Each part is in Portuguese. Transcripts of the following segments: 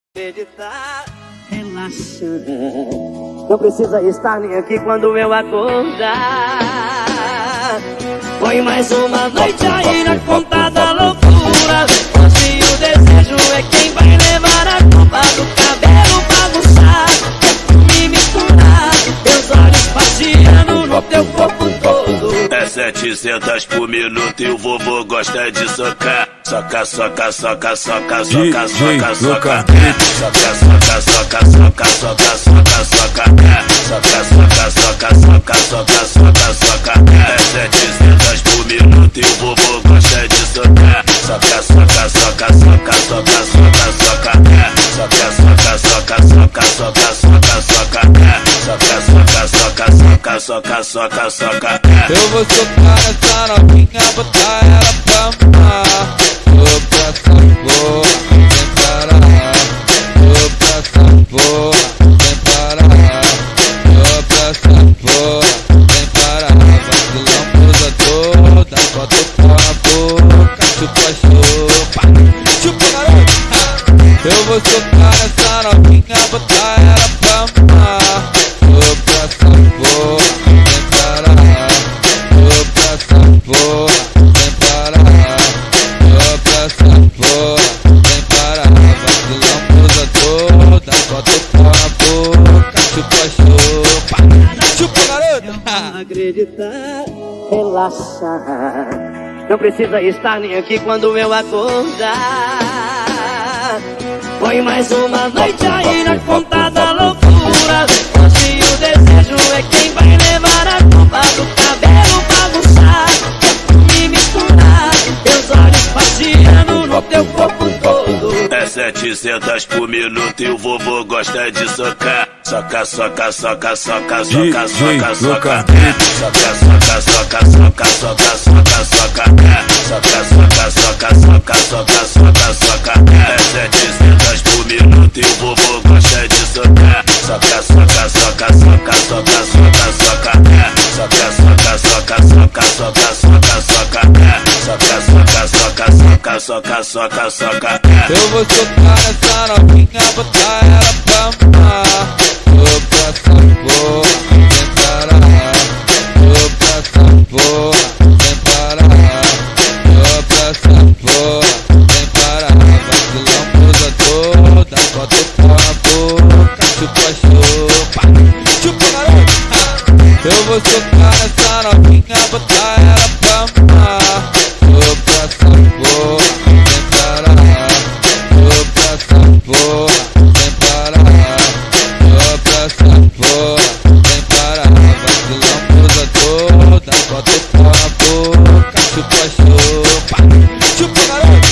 Acreditar, relaxa. Não precisa estar nem aqui quando eu acordar. Põe mais uma noite aí na conta da loucura. Hoje o desejo é quem vai levar a culpa do cabelo bagunçar. Me misturar, teus olhos passeando no teu corpo todo. É 700 por minuto e o vovô gosta de socar. Soca, soca, soca, soca, soca, soca, soca. Soca, soca, soca, soca, soca, soca, soca. Soca, soca, soca, soca, soca, soca, soca. É 700 por minuto e o vovô gosta de socar. Soca, soca, soca, soca, soca, soca, soca. Soca, soca, soca, soca, soca, soca, soca. Soca, soca, soca, soca, soca, soca, soca. Eu vou socar essa novinha, botar ela pra mamar. Vou pra essa porra, sem parar. Vou pra essa porra, sem parar. Vou pra essa porra, sem parar. Vacilão cruza toda, bota o pau na boca. Chupa, chupa, chupa, garoto. Eu vou socar essa novinha, botar ela pra mamar. Vou pra essa porra, sem parar. Vou pra essa porra, sem parar. Vou pra essa porra, sem parar. Vacilão cruza toda, bota o pau na boca. Chupa, chupa, chupa, garoto. Acreditar, relaxa. Não precisa estar nem aqui quando eu acordar. Põe mais uma noite aí na conta da loucura. Hoje o desejo é quem vai levar a culpa do cabelo bagunçar. Me misturar, teus olhos passeando no teu corpo todo. É 700 por minuto e o vovô gosta de socar. Soca, soca, soca, soca, soca, soca, soca. Soca, soca, soca, soca, soca, soca, soca. Soca, soca, soca, soca, soca, soca, soca. É 700 por minuto e o vovô gosta de socar. Soca, soca, soca, soca, soca, soca, soca. Soca, soca, soca, soca, soca, soca, soca. Soca, soca, soca, soca, soca, soca, soca. Eu vou socar essa novinha, botar ela pra mamar. Vou pra essa porra, sem parar. Vou pra essa porra, sem parar. Vou pra essa porra, sem parar. Vacilão cruza toda, bota o pau na boca. Chupa, chupa, chupa, garoto. Eu vou socar essa novinha, botar ela pra mamar. Vou pra essa porra, sem parar. Vou pra essa porra, sem parar. Vou pra essa porra, sem parar. Vacilão cruza toda, bota o pau na boca. Chupa, chupa, chupa, garoto.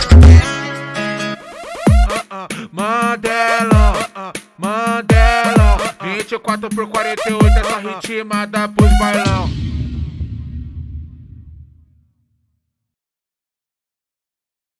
Mandelão, Mandelão, 24 por 48, essa ritmada pros bailão.